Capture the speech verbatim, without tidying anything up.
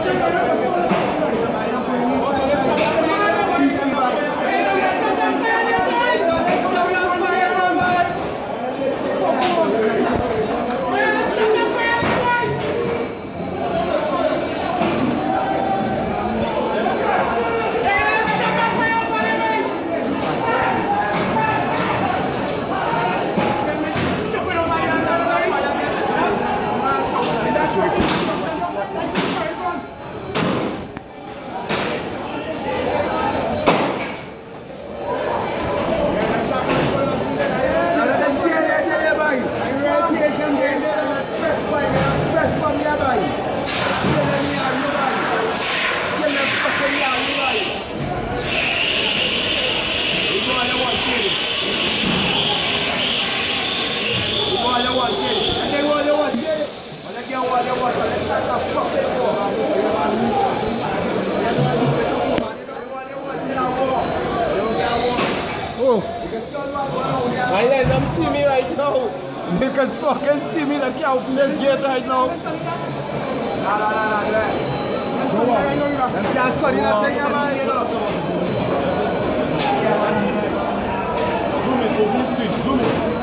Oh. Let them see me right now. They can fucking see me like out in this gate right now. Nah, nah, nah, nah, nah. Them can't study that thing, man, you know. Zoom it, zoom it, zoom it.